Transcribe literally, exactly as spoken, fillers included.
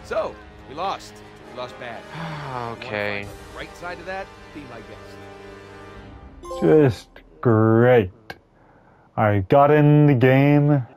So, we lost. We lost bad. Okay. The right side of that, be my guest. Just great. I got in the game,